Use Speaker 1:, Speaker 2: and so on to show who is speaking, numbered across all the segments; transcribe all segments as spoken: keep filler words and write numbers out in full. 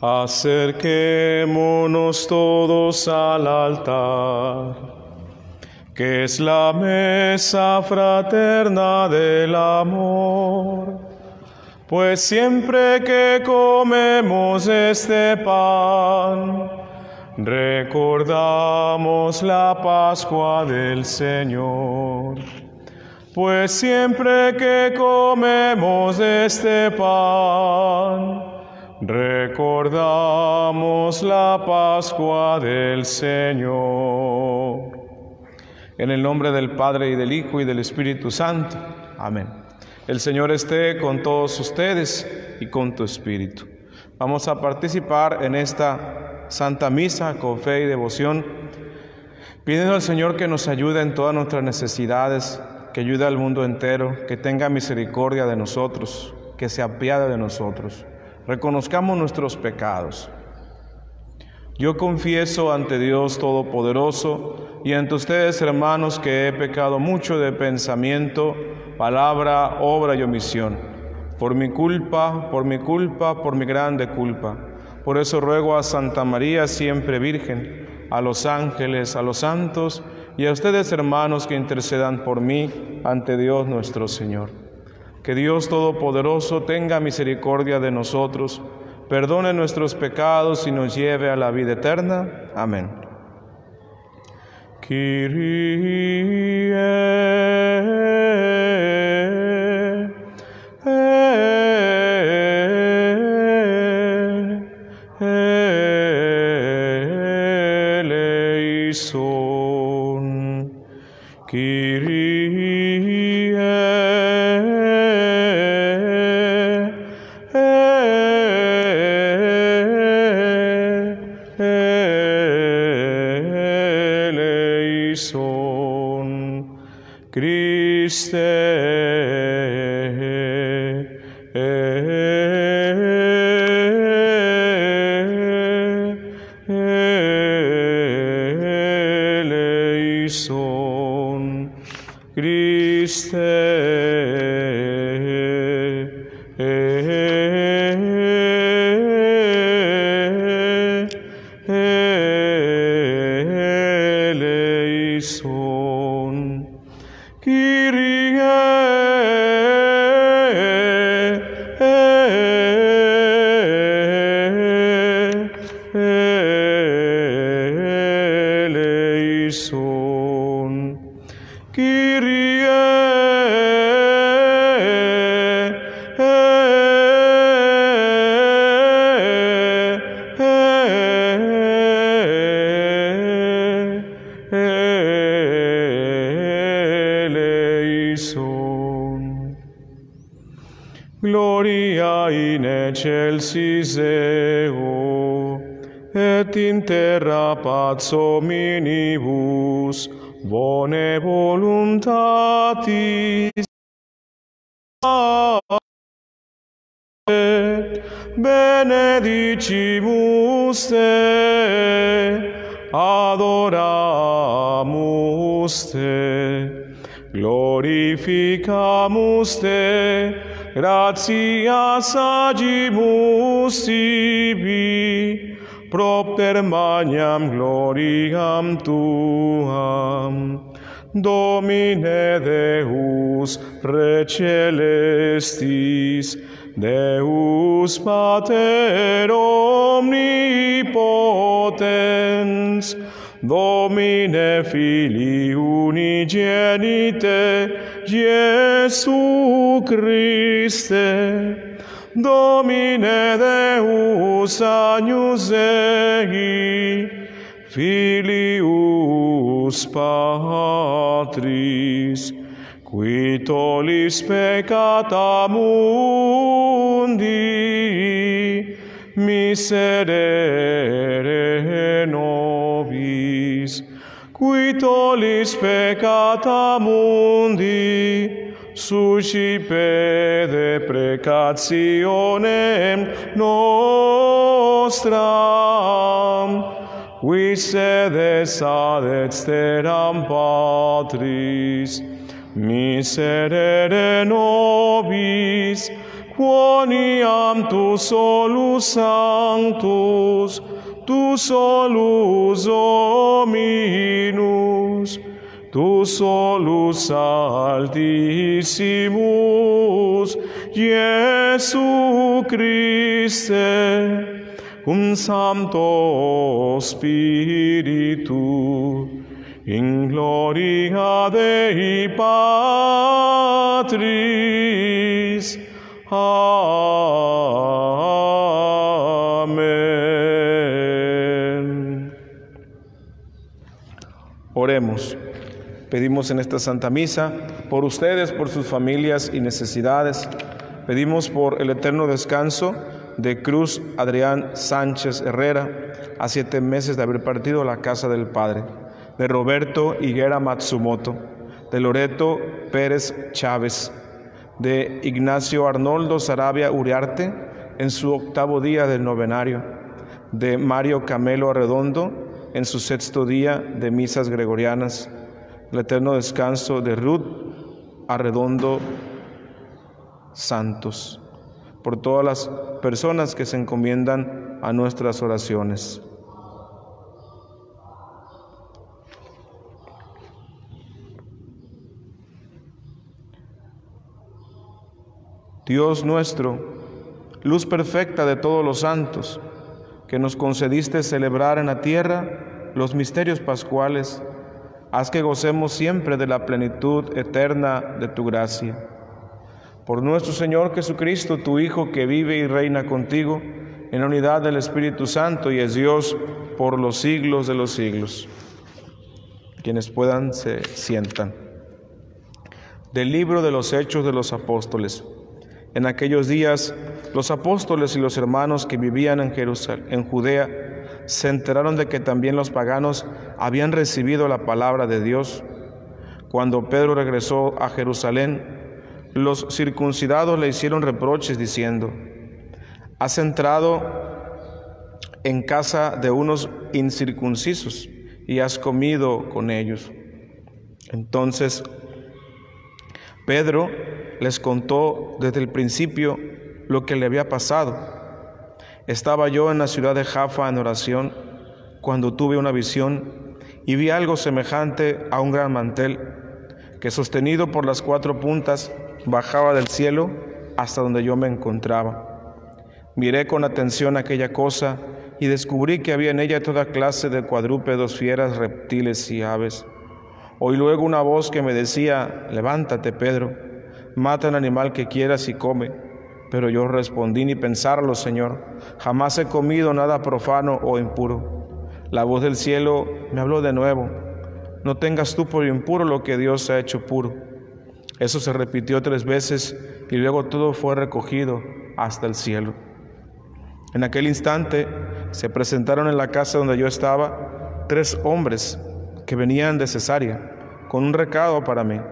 Speaker 1: Acerquémonos todos al altar, que es la mesa fraterna del amor. Pues siempre que comemos este pan, recordamos la Pascua del Señor. Pues siempre que comemos este pan, recordamos la Pascua del Señor. En el nombre del Padre, y del Hijo, y del Espíritu Santo. Amén. El Señor esté con todos ustedes y con tu espíritu. Vamos a participar en esta Santa Misa con fe y devoción, pidiendo al Señor que nos ayude en todas nuestras necesidades, que ayude al mundo entero, que tenga misericordia de nosotros, que se apiade de nosotros. Reconozcamos nuestros pecados. Yo confieso ante Dios Todopoderoso y ante ustedes, hermanos, que he pecado mucho de pensamiento, palabra, obra y omisión. Por mi culpa, por mi culpa, por mi grande culpa. Por eso ruego a Santa María, siempre Virgen, a los ángeles, a los santos y a ustedes, hermanos, que intercedan por mí ante Dios nuestro Señor. Que Dios Todopoderoso tenga misericordia de nosotros, perdone nuestros pecados y nos lleve a la vida eterna. Amén. Kyrie eleison. Kyrie eleison. Christe eleison. Christe eleison. Kyrie eleison. Kyrie eleison. Gloria in excelsis Deo, et in terra pax hominibus bone voluntatis. Benedicimus te, adoramus te, glorificamus te, gratias agimus tibi, propter magnam gloriam tuam. Domine Deus Re celestis, Deus Pater omnipotens, Domine Filii unigenite, Iesu Christe, Domine Deus agnus Dei, Filius Patris, qui tollis peccata mundi, miserere nobis. Qui tollis peccata mundi, suscipe deprecationem nostram, qui sedes ad exteram Patris, miserere nobis, quoniam tu solus sanctus, tu solus Dominus, tu solus altissimus, Iesu Christe, cum Sancto Spiritu, in gloria Dei Patris. Amén. Oremos. Pedimos en esta Santa Misa por ustedes, por sus familias y necesidades. Pedimos por el eterno descanso de Cruz Adrián Sánchez Herrera, a siete meses de haber partido a la casa del Padre, de Roberto Higuera Matsumoto, de Loreto Pérez Chávez, de Ignacio Arnoldo Sarabia Uriarte, en su octavo día del novenario, de Mario Camelo Arredondo, en su sexto día de misas gregorianas, el eterno descanso de Ruth Arredondo Santos, por todas las personas que se encomiendan a nuestras oraciones. Dios nuestro, luz perfecta de todos los santos, que nos concediste celebrar en la tierra los misterios pascuales, haz que gocemos siempre de la plenitud eterna de tu gracia. Por nuestro Señor Jesucristo, tu Hijo, que vive y reina contigo en la unidad del Espíritu Santo y es Dios por los siglos de los siglos. Quienes puedan se sientan. Del libro de los Hechos de los Apóstoles. En aquellos días, los apóstoles y los hermanos que vivían en Jerusalén, en Judea, se enteraron de que también los paganos habían recibido la palabra de Dios. Cuando Pedro regresó a Jerusalén, los circuncidados le hicieron reproches diciendo: has entrado en casa de unos incircuncisos y has comido con ellos. Entonces Pedro les contó desde el principio lo que le había pasado. Estaba yo en la ciudad de Jaffa en oración cuando tuve una visión y vi algo semejante a un gran mantel que, sostenido por las cuatro puntas, bajaba del cielo hasta donde yo me encontraba. Miré con atención aquella cosa y descubrí que había en ella toda clase de cuadrúpedos, fieras, reptiles y aves. Oí luego una voz que me decía: levántate, Pedro, mata el animal que quieras y come. Pero yo respondí: ni pensarlo, Señor, jamás he comido nada profano o impuro. La voz del cielo me habló de nuevo: no tengas tú por impuro lo que Dios ha hecho puro. Eso se repitió tres veces y luego todo fue recogido hasta el cielo. En aquel instante se presentaron en la casa donde yo estaba tres hombres que venían de Cesarea con un recado para mí.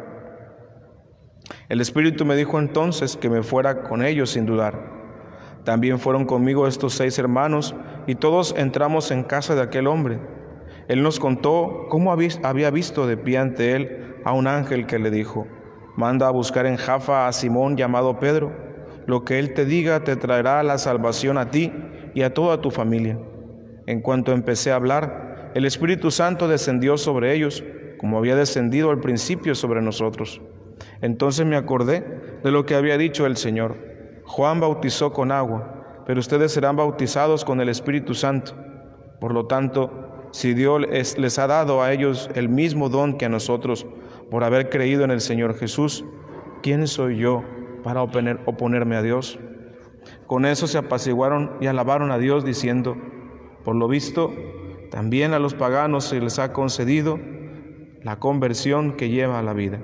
Speaker 1: El Espíritu me dijo entonces que me fuera con ellos sin dudar. También fueron conmigo estos seis hermanos y todos entramos en casa de aquel hombre. Él nos contó cómo había visto de pie ante él a un ángel que le dijo: manda a buscar en Jaffa a Simón llamado Pedro. Lo que él te diga te traerá la salvación a ti y a toda tu familia. En cuanto empecé a hablar, el Espíritu Santo descendió sobre ellos, como había descendido al principio sobre nosotros. Entonces me acordé de lo que había dicho el Señor: Juan bautizó con agua, pero ustedes serán bautizados con el Espíritu Santo. Por lo tanto, si Dios les, les ha dado a ellos el mismo don que a nosotros por haber creído en el Señor Jesús, ¿quién soy yo para oponer, oponerme a Dios? Con eso se apaciguaron y alabaron a Dios diciendo: por lo visto, también a los paganos se les ha concedido la conversión que lleva a la vida.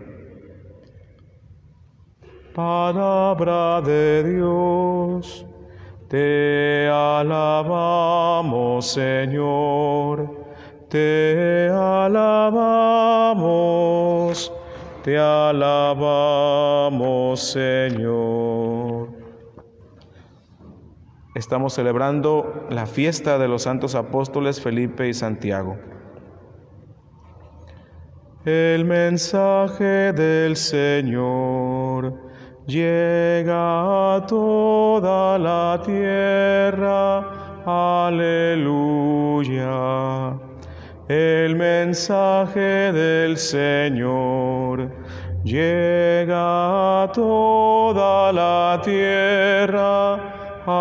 Speaker 1: Palabra de Dios, te alabamos, Señor, te alabamos, te alabamos, Señor. Estamos celebrando la fiesta de los santos apóstoles Felipe y Santiago. El mensaje del Señor. llega a toda la tierra. Aleluya. El mensaje del Señor llega a toda la tierra.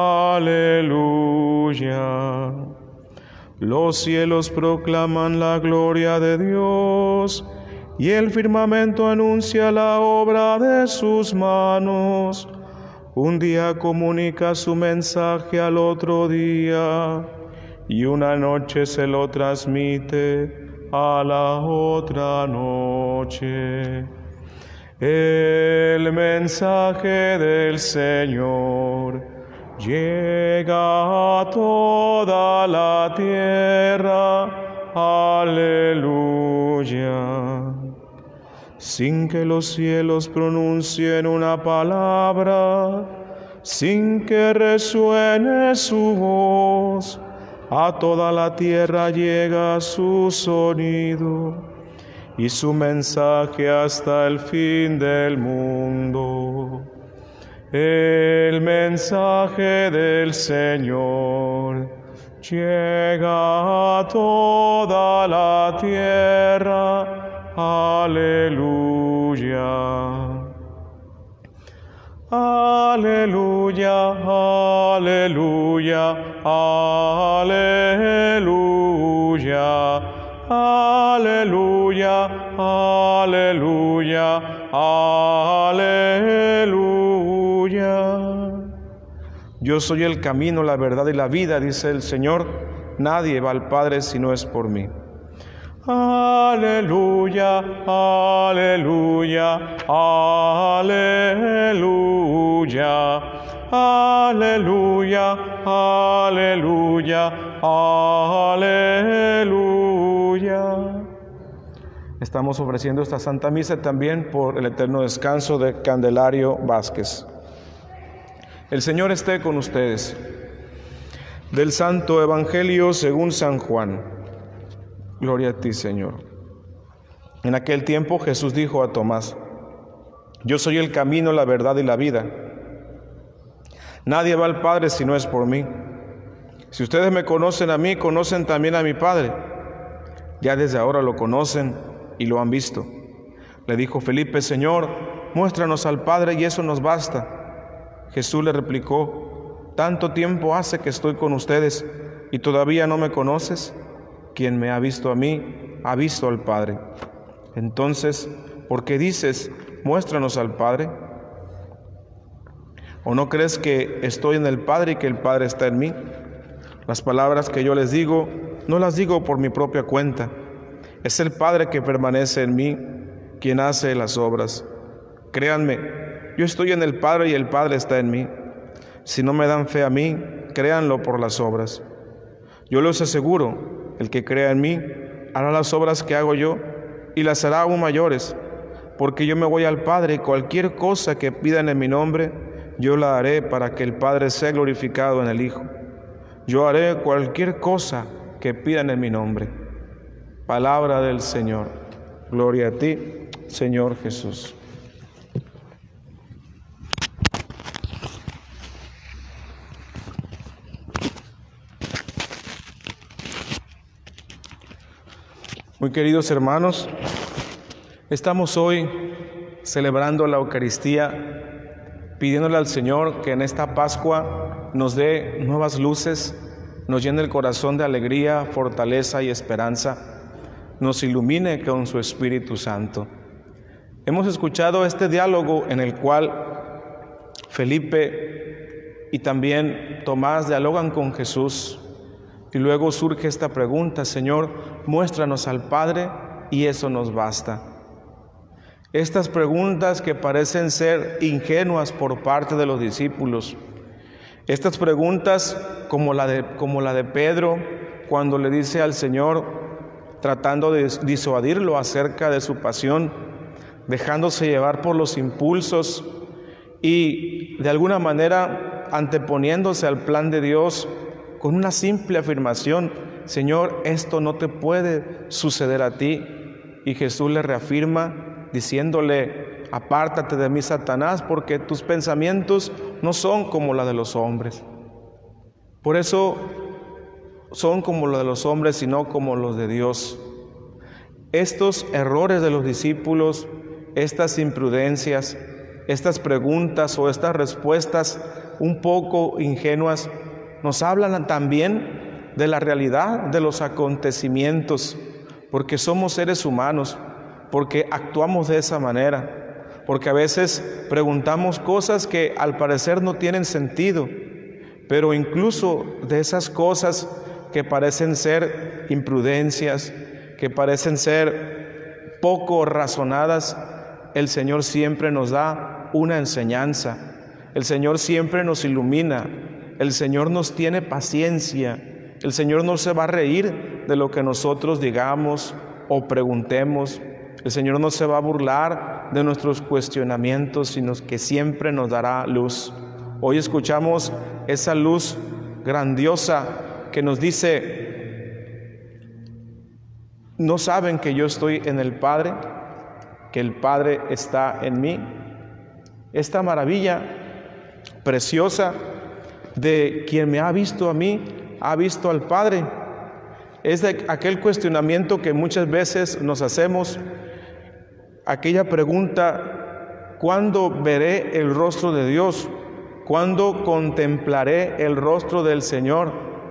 Speaker 1: Aleluya. Los cielos proclaman la gloria de Dios, y el firmamento anuncia la obra de sus manos. Un día comunica su mensaje al otro día, y una noche se lo transmite a la otra noche. El mensaje del Señor llega a toda la tierra. Aleluya. Sin que los cielos pronuncien una palabra, sin que resuene su voz, a toda la tierra llega su sonido y su mensaje hasta el fin del mundo. El mensaje del Señor llega a toda la tierra. Aleluya. Aleluya, aleluya, aleluya, aleluya, aleluya, aleluya. Yo soy el camino, la verdad y la vida, dice el Señor. Nadie va al Padre si no es por mí. Aleluya, aleluya, aleluya, aleluya, aleluya, aleluya. Estamos ofreciendo esta Santa Misa también por el eterno descanso de Candelario Vázquez. El Señor esté con ustedes. Del Santo Evangelio según San Juan. Gloria a ti, Señor. En aquel tiempo Jesús dijo a Tomás: Yo soy el camino, la verdad y la vida. Nadie va al Padre si no es por mí. Si ustedes me conocen a mí, conocen también a mi Padre. Ya desde ahora lo conocen y lo han visto. Le dijo Felipe: Señor, muéstranos al Padre y eso nos basta. Jesús le replicó: Tanto tiempo hace que estoy con ustedes y todavía no me conoces. Quien me ha visto a mí, ha visto al Padre. Entonces, ¿por qué dices, muéstranos al Padre? ¿O no crees que estoy en el Padre y que el Padre está en mí? Las palabras que yo les digo, no las digo por mi propia cuenta. Es el Padre que permanece en mí, quien hace las obras. Créanme, yo estoy en el Padre y el Padre está en mí. Si no me dan fe a mí, créanlo por las obras. Yo les aseguro, el que crea en mí, hará las obras que hago yo, y las hará aún mayores, porque yo me voy al Padre, y cualquier cosa que pidan en mi nombre, yo la haré para que el Padre sea glorificado en el Hijo. Yo haré cualquier cosa que pidan en mi nombre. Palabra del Señor. Gloria a ti, Señor Jesús. Muy queridos hermanos, estamos hoy celebrando la Eucaristía, pidiéndole al Señor que en esta Pascua nos dé nuevas luces, nos llene el corazón de alegría, fortaleza y esperanza, nos ilumine con su Espíritu Santo. Hemos escuchado este diálogo en el cual Felipe y también Tomás dialogan con Jesús. Y luego surge esta pregunta: Señor, muéstranos al Padre y eso nos basta. Estas preguntas que parecen ser ingenuas por parte de los discípulos, estas preguntas como la de, como la de Pedro cuando le dice al Señor, tratando de disuadirlo acerca de su pasión, dejándose llevar por los impulsos y de alguna manera anteponiéndose al plan de Dios, con una simple afirmación: Señor, esto no te puede suceder a ti. Y Jesús le reafirma diciéndole: apártate de mí, Satanás, porque tus pensamientos no son como la de los hombres. Por eso son como los de los hombres y no como los de Dios. Estos errores de los discípulos, estas imprudencias, estas preguntas o estas respuestas un poco ingenuas, nos hablan también de la realidad de los acontecimientos, porque somos seres humanos, porque actuamos de esa manera, porque a veces preguntamos cosas que al parecer no tienen sentido, pero incluso de esas cosas que parecen ser imprudencias, que parecen ser poco razonadas, el Señor siempre nos da una enseñanza, el Señor siempre nos ilumina, el Señor nos tiene paciencia, el Señor no se va a reír de lo que nosotros digamos o preguntemos, el Señor no se va a burlar de nuestros cuestionamientos, sino que siempre nos dará luz. Hoy escuchamos esa luz grandiosa que nos dice: ¿no saben que yo estoy en el Padre, que el Padre está en mí? Esta maravilla preciosa de quien me ha visto a mí, ha visto al Padre. Es de aquel cuestionamiento que muchas veces nos hacemos, aquella pregunta: ¿cuándo veré el rostro de Dios? ¿Cuándo contemplaré el rostro del Señor?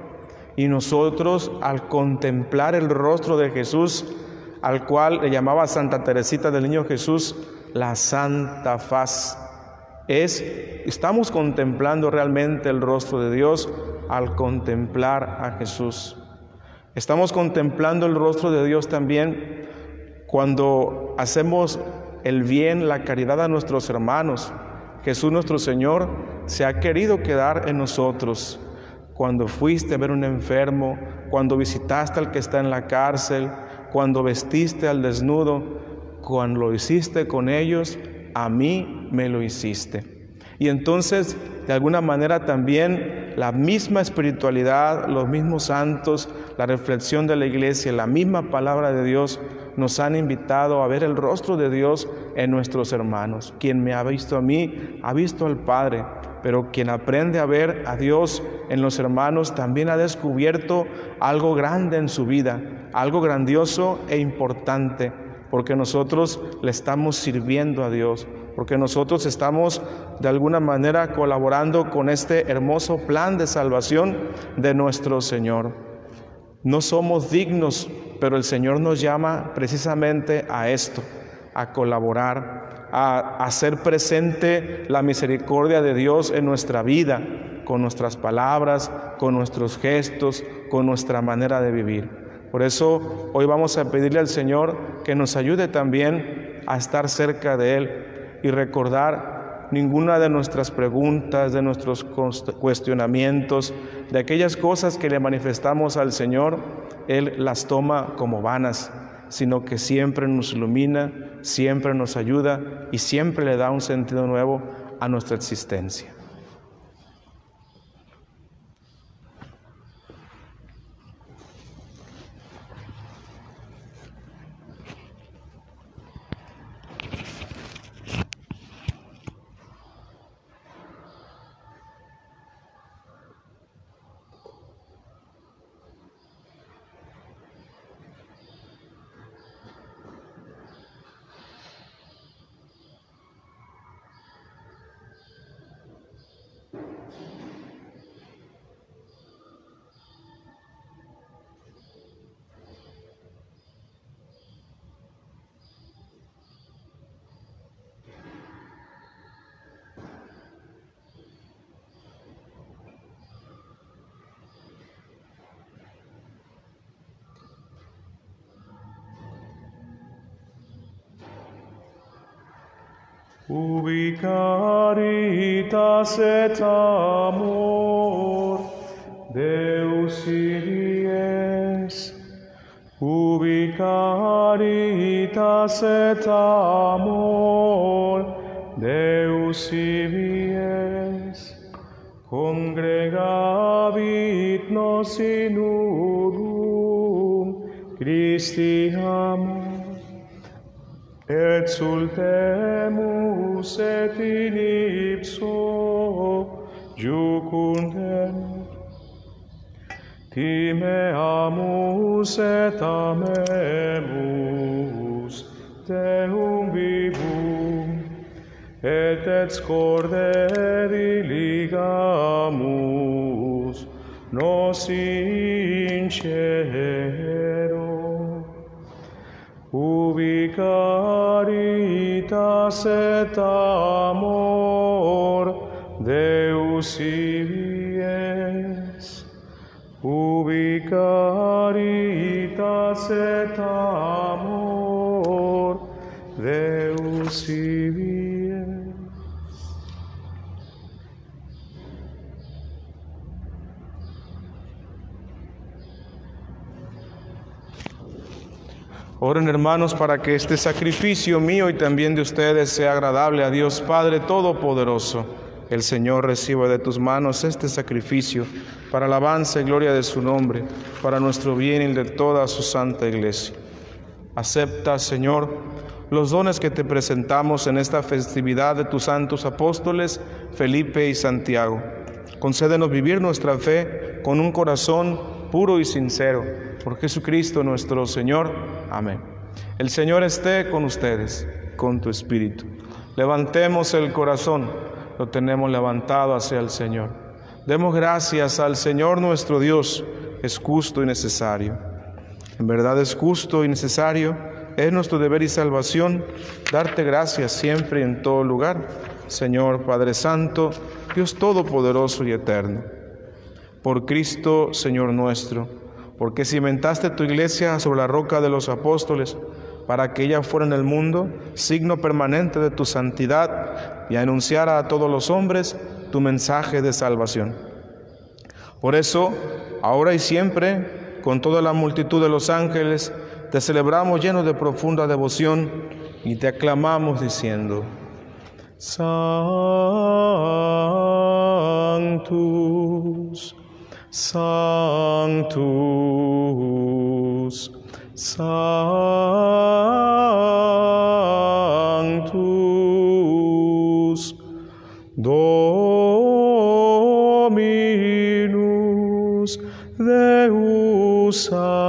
Speaker 1: Y nosotros, al contemplar el rostro de Jesús, al cual le llamaba Santa Teresita del Niño Jesús, la Santa Faz, es, estamos contemplando realmente el rostro de Dios al contemplar a Jesús. Estamos contemplando el rostro de Dios también cuando hacemos el bien, la caridad a nuestros hermanos. Jesús nuestro Señor se ha querido quedar en nosotros. Cuando fuiste a ver a un enfermo, cuando visitaste al que está en la cárcel, cuando vestiste al desnudo, cuando lo hiciste con ellos, a mí me lo hiciste. Y entonces, de alguna manera también, la misma espiritualidad, los mismos santos, la reflexión de la Iglesia, la misma palabra de Dios, nos han invitado a ver el rostro de Dios en nuestros hermanos. Quien me ha visto a mí, ha visto al Padre, pero quien aprende a ver a Dios en los hermanos, también ha descubierto algo grande en su vida, algo grandioso e importante, porque nosotros le estamos sirviendo a Dios, porque nosotros estamos de alguna manera colaborando con este hermoso plan de salvación de nuestro Señor. No somos dignos, pero el Señor nos llama precisamente a esto, a colaborar, a hacer presente la misericordia de Dios en nuestra vida, con nuestras palabras, con nuestros gestos, con nuestra manera de vivir. Por eso hoy vamos a pedirle al Señor que nos ayude también a estar cerca de Él y recordar ninguna de nuestras preguntas, de nuestros cuestionamientos, de aquellas cosas que le manifestamos al Señor, Él las toma como vanas, sino que siempre nos ilumina, siempre nos ayuda y siempre le da un sentido nuevo a nuestra existencia.
Speaker 2: Ubi caritas et amor Deus dies, ubi caritas et amor Deus dies, congregavit nos in unum Christi amor. exultemus et in ipso jucundem, timeamus et amemus Deum vivum, et et scorderi ligamus nos in cielo. Ubi caritas et amor Deus ibi es, ubi caritas et amor Deus ibi es.
Speaker 1: Oren, hermanos, para que este sacrificio mío y también de ustedes sea agradable a Dios Padre Todopoderoso. El Señor reciba de tus manos este sacrificio para alabanza y gloria de su nombre, para nuestro bien y el de toda su santa Iglesia. Acepta, Señor, los dones que te presentamos en esta festividad de tus santos apóstoles, Felipe y Santiago. Concédenos vivir nuestra fe con un corazón puro y sincero, por Jesucristo nuestro Señor. Amén. El Señor esté con ustedes, con tu espíritu. Levantemos el corazón, lo tenemos levantado hacia el Señor. Demos gracias al Señor nuestro Dios, es justo y necesario. En verdad es justo y necesario, es nuestro deber y salvación darte gracias siempre y en todo lugar, Señor Padre Santo, Dios Todopoderoso y Eterno. Por Cristo, Señor nuestro, porque cimentaste tu iglesia sobre la roca de los apóstoles, para que ella fuera en el mundo signo permanente de tu santidad y anunciara a todos los hombres tu mensaje de salvación. Por eso, ahora y siempre, con toda la multitud de los ángeles, te celebramos llenos de profunda devoción y te aclamamos diciendo: Sanctus, Sanctus, Sanctus, Dominus Deus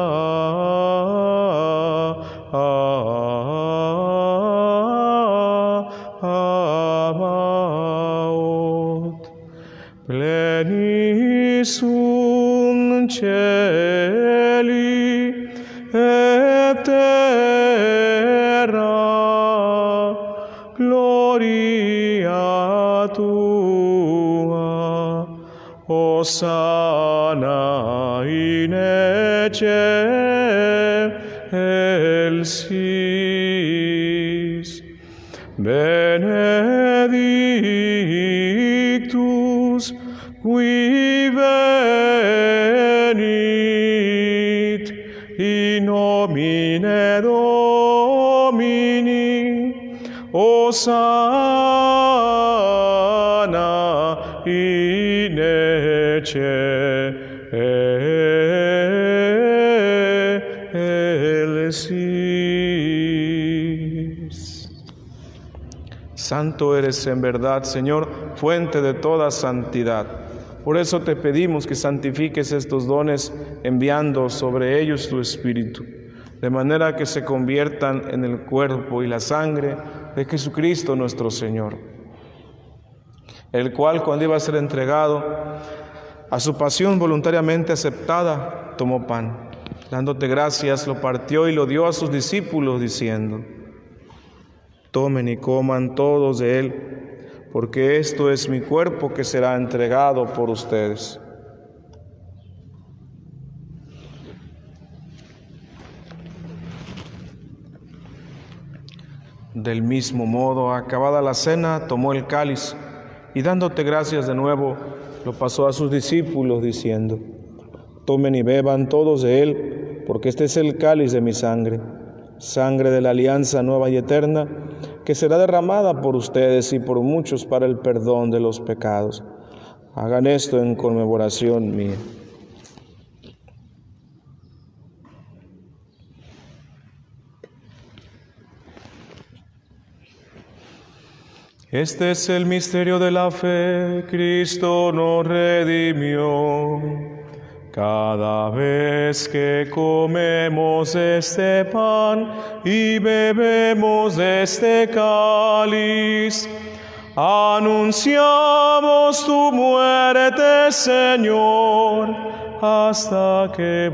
Speaker 1: Sabaoth, plenis sunt celi et terra, gloria tua, Hosanna in excelsis, benedictus qui venit in nomine Domini, Hosanna in excelsis. Santo eres en verdad, Señor, fuente de toda santidad. Por eso te pedimos que santifiques estos dones, enviando sobre ellos tu Espíritu, de manera que se conviertan en el cuerpo y la sangre de Jesucristo nuestro Señor, el cual, cuando iba a ser entregado a su pasión voluntariamente aceptada, tomó pan. Dándote gracias, lo partió y lo dio a sus discípulos, diciendo: Tomen y coman todos de él, porque esto es mi cuerpo que será entregado por ustedes. Del mismo modo, acabada la cena, tomó el cáliz y dándote gracias de nuevo, lo pasó a sus discípulos, diciendo: Tomen y beban todos de él, porque este es el cáliz de mi sangre, sangre de la alianza nueva y eterna, que será derramada por ustedes y por muchos para el perdón de los pecados. Hagan esto en conmemoración mía. Este es el misterio de la fe, Cristo nos redimió. Cada vez que comemos este pan y bebemos de este cáliz, anunciamos tu muerte, Señor, hasta que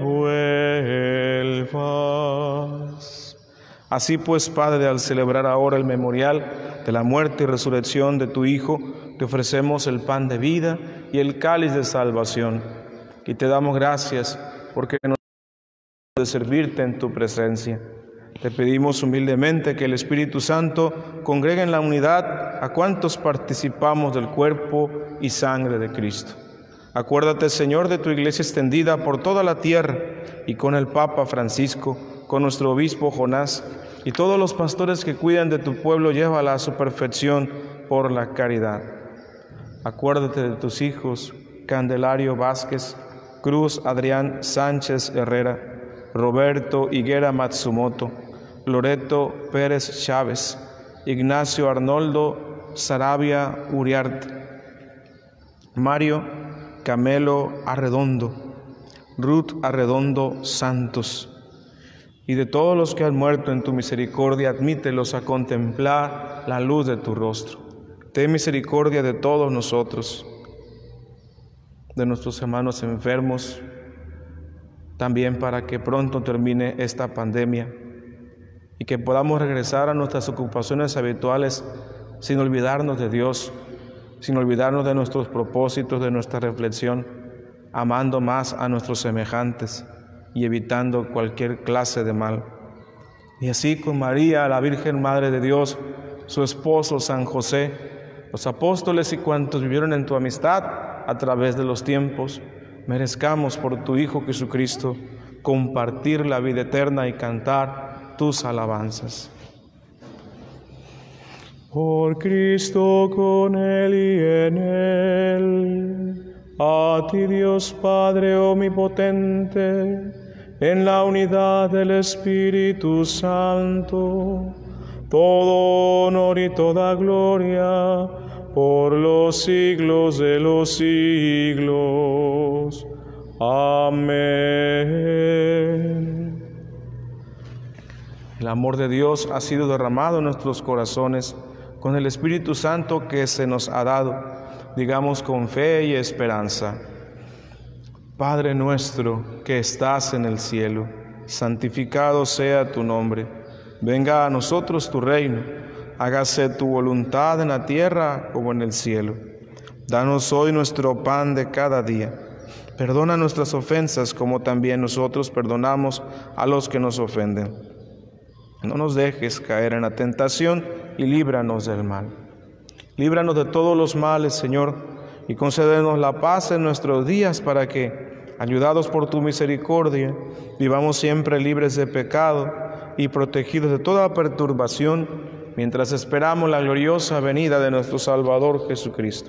Speaker 1: vuelvas. Así pues, Padre, al celebrar ahora el memorial de la muerte y resurrección de tu Hijo, te ofrecemos el pan de vida y el cáliz de salvación. Y te damos gracias porque nos de servirte en tu presencia. Te pedimos humildemente que el Espíritu Santo congregue en la unidad a cuantos participamos del cuerpo y sangre de Cristo. Acuérdate, Señor, de tu iglesia extendida por toda la tierra y con el Papa Francisco, con nuestro obispo Jonás y todos los pastores que cuidan de tu pueblo, llévala a su perfección por la caridad. Acuérdate de tus hijos, Candelario Vázquez, Cruz Adrián Sánchez Herrera, Roberto Higuera Matsumoto, Loreto Pérez Chávez, Ignacio Arnoldo Sarabia Uriarte, Mario Camelo Arredondo, Ruth Arredondo Santos, y de todos los que han muerto en tu misericordia, admítelos a contemplar la luz de tu rostro. Ten misericordia de todos nosotros, de nuestros hermanos enfermos, también para que pronto termine esta pandemia y que podamos regresar a nuestras ocupaciones habituales sin olvidarnos de Dios, sin olvidarnos de nuestros propósitos, de nuestra reflexión, amando más a nuestros semejantes y evitando cualquier clase de mal. Y así con María, la Virgen Madre de Dios, su esposo San José, los apóstoles y cuantos vivieron en tu amistad a través de los tiempos, merezcamos por tu Hijo Jesucristo compartir la vida eterna y cantar tus alabanzas.
Speaker 2: Por Cristo, con Él y en Él, a ti Dios Padre omnipotente, en la unidad del Espíritu Santo, todo honor y toda gloria por los siglos de los siglos. Amén.
Speaker 1: El amor de Dios ha sido derramado en nuestros corazones con el Espíritu Santo que se nos ha dado. Digamos con fe y esperanza: Padre nuestro que estás en el cielo, santificado sea tu nombre. Venga a nosotros tu reino. Hágase tu voluntad en la tierra como en el cielo. Danos hoy nuestro pan de cada día. Perdona nuestras ofensas como también nosotros perdonamos a los que nos ofenden. No nos dejes caer en la tentación y líbranos del mal. Líbranos de todos los males, Señor, y concédenos la paz en nuestros días para que, ayudados por tu misericordia, vivamos siempre libres de pecado y protegidos de toda perturbación, mientras esperamos la gloriosa venida de nuestro Salvador Jesucristo.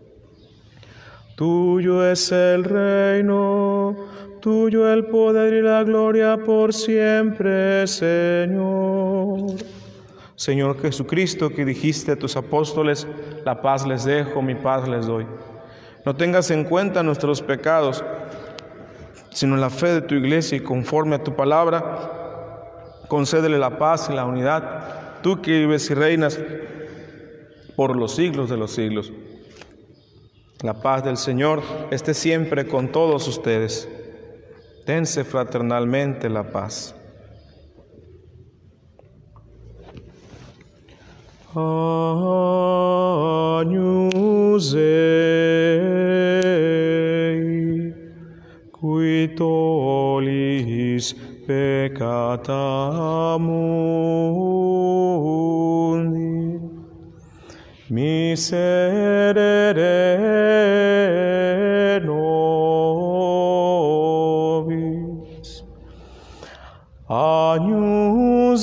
Speaker 2: Tuyo es el reino, tuyo el poder y la gloria por siempre, Señor.
Speaker 1: Señor Jesucristo, que dijiste a tus apóstoles: la paz les dejo, mi paz les doy. No tengas en cuenta nuestros pecados, sino la fe de tu iglesia, y conforme a tu palabra, concédele la paz y la unidad, tú que vives y reinas por los siglos de los siglos. La paz del Señor esté siempre con todos ustedes. Dense fraternalmente la paz.
Speaker 2: Agnus Dei, qui tollis peccata mundi, miserere nobis. Agnus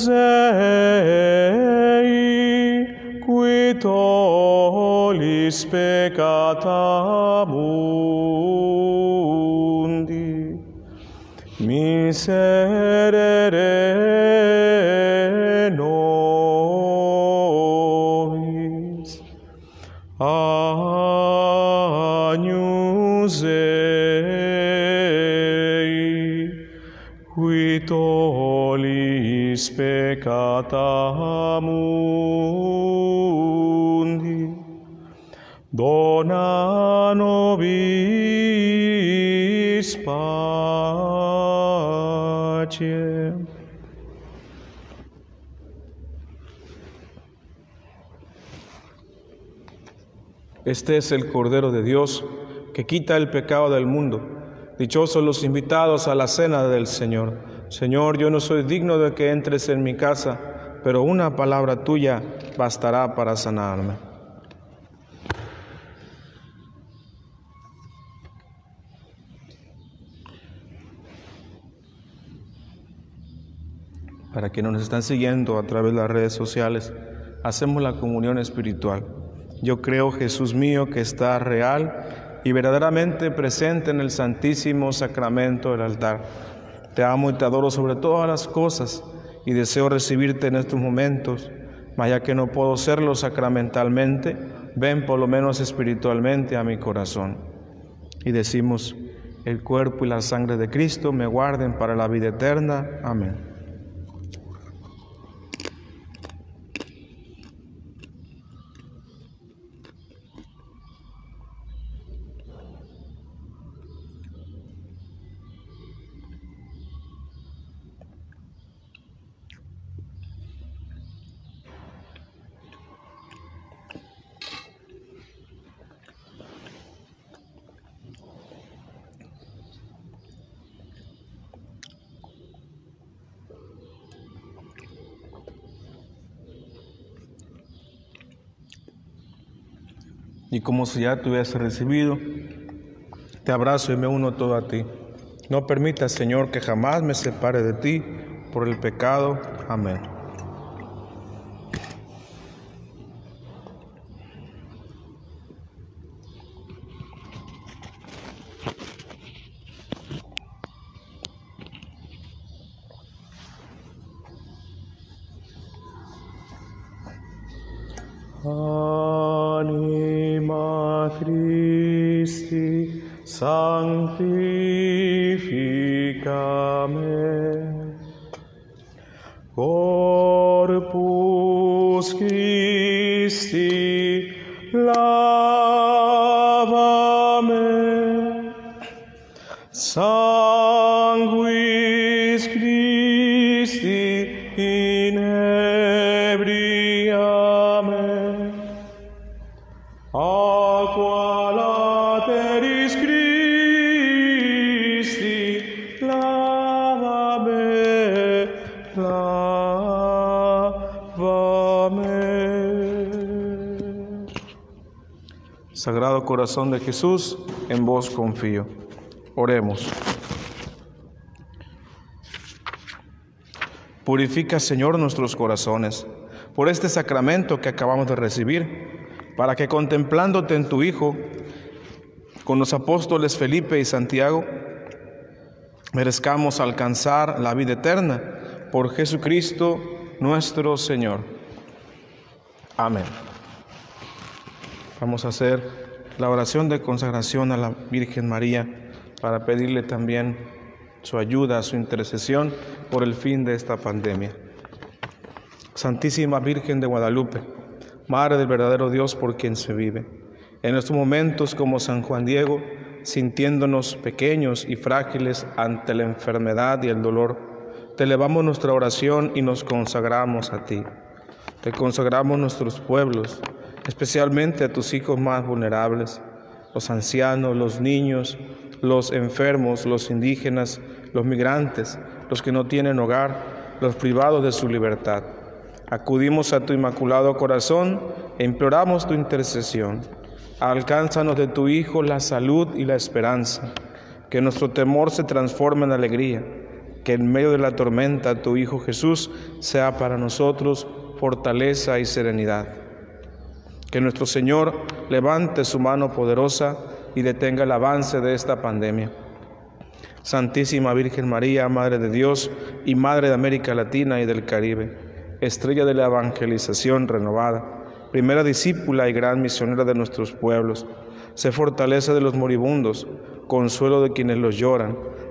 Speaker 2: Dei, qui tollis peccata mundi, miserere nobis. nobis peccata mundi, dona nobis pacem.
Speaker 1: Este es el Cordero de Dios, que quita el pecado del mundo. Dichosos los invitados a la cena del Señor. Señor, yo no soy digno de que entres en mi casa, pero una palabra tuya bastará para sanarme. Para quienes nos están siguiendo a través de las redes sociales, hacemos la comunión espiritual. Yo creo, Jesús mío, que está real y verdaderamente presente en el Santísimo Sacramento del altar. Te amo y te adoro sobre todas las cosas y deseo recibirte en estos momentos, mas ya que no puedo serlo sacramentalmente, ven por lo menos espiritualmente a mi corazón. Y decimos, el cuerpo y la sangre de Cristo me guarden para la vida eterna. Amén. Y como si ya te hubieras recibido, te abrazo y me uno todo a ti. No permitas, Señor, que jamás me separe de ti por el pecado. Amén. Anima Christi sanctificame, Corpus Christi lavame, Sanguis Christi inebriame, Aqua lateris Christi lavame, lavame. Sagrado Corazón de Jesús, en vos confío. Oremos. Purifica, Señor, nuestros corazones por este sacramento que acabamos de recibir, para que contemplándote en tu Hijo, con los apóstoles Felipe y Santiago, merezcamos alcanzar la vida eterna por Jesucristo nuestro Señor. Amén. Vamos a hacer la oración de consagración a la Virgen María para pedirle también su ayuda, su intercesión por el fin de esta pandemia. Santísima Virgen de Guadalupe, Madre del verdadero Dios por quien se vive, en estos momentos como San Juan Diego, sintiéndonos pequeños y frágiles ante la enfermedad y el dolor, te elevamos nuestra oración y nos consagramos a ti. Te consagramos nuestros pueblos, especialmente a tus hijos más vulnerables, los ancianos, los niños, los enfermos, los indígenas, los migrantes, los que no tienen hogar, los privados de su libertad. Acudimos a tu inmaculado corazón e imploramos tu intercesión. Alcánzanos de tu Hijo la salud y la esperanza, que nuestro temor se transforme en alegría, que en medio de la tormenta tu Hijo Jesús sea para nosotros fortaleza y serenidad. Que nuestro Señor levante su mano poderosa y detenga el avance de esta pandemia. Santísima Virgen María, Madre de Dios y Madre de América Latina y del Caribe, estrella de la evangelización renovada, primera discípula y gran misionera de nuestros pueblos, sé fortaleza de los moribundos, consuelo de quienes los lloran,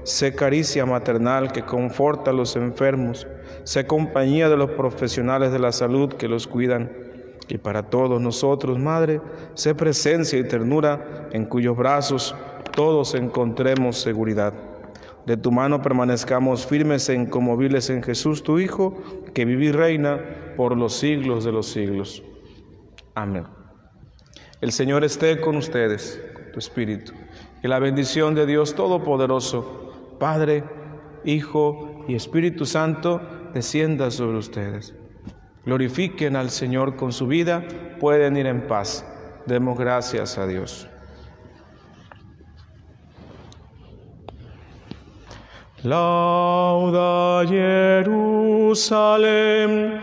Speaker 1: sé caricia maternal que conforta a los enfermos, sé compañía de los profesionales de la salud que los cuidan. Y para todos nosotros, Madre, sé presencia y ternura en cuyos brazos todos encontremos seguridad. De tu mano permanezcamos firmes e inconmovibles en Jesús, tu Hijo, que vive y reina por los siglos de los siglos. Amén. El Señor esté con ustedes, con tu espíritu. Que la bendición de Dios Todopoderoso, Padre, Hijo y Espíritu Santo, descienda sobre ustedes. Glorifiquen al Señor con su vida, pueden ir en paz. Demos gracias a Dios.
Speaker 2: Lauda Jerusalem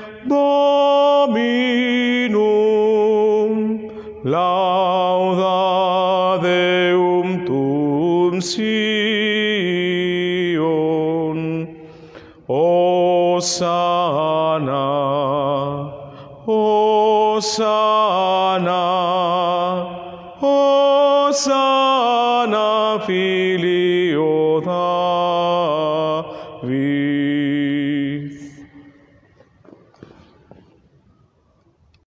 Speaker 2: Dominum, lauda Deum tum Sion, Hosanna, Hosanna, Hosanna, Filii